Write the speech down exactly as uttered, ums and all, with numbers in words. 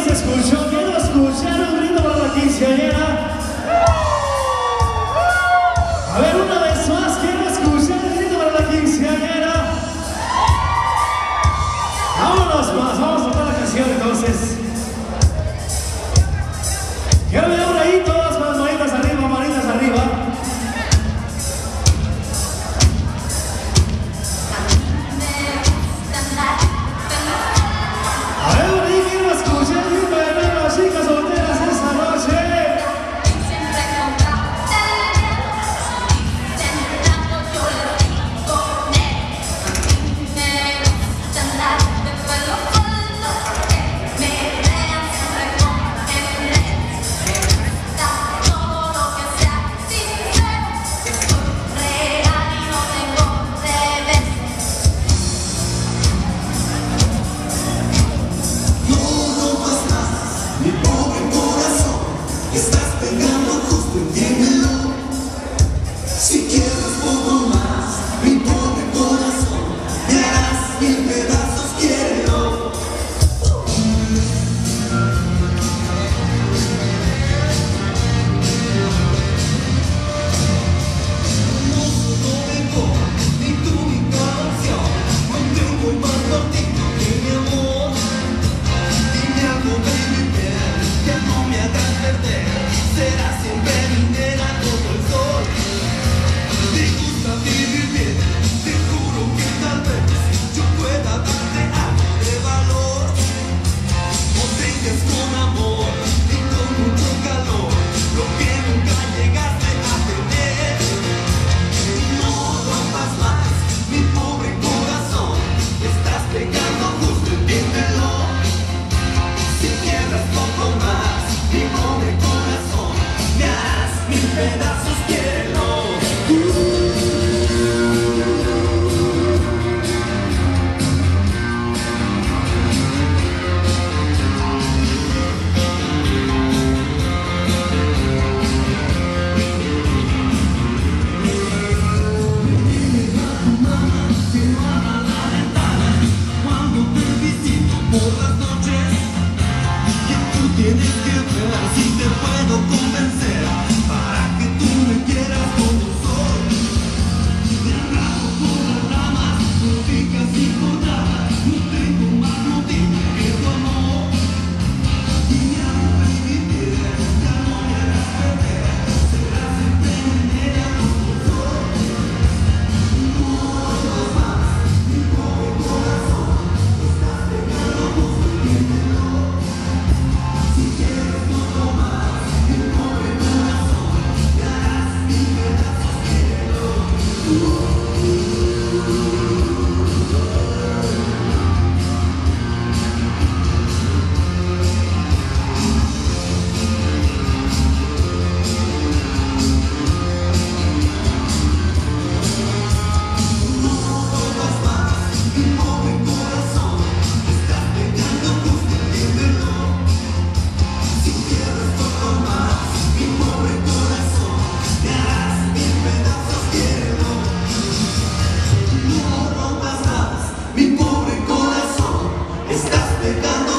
se escuchó? ¿Quién lo escucharon? Un grito para la quinceañera. A ver, una vez más, ¿quién lo escucha? Un grito para la quinceañera. Vámonos más, vamos a tocar la canción entonces. Quiero ver por ahí todas con las manitas arriba, manitas arriba. A ver por ahí, ¿quién lo escucha? Un grito de ver a las chicas solteras esta noche. Estás pegando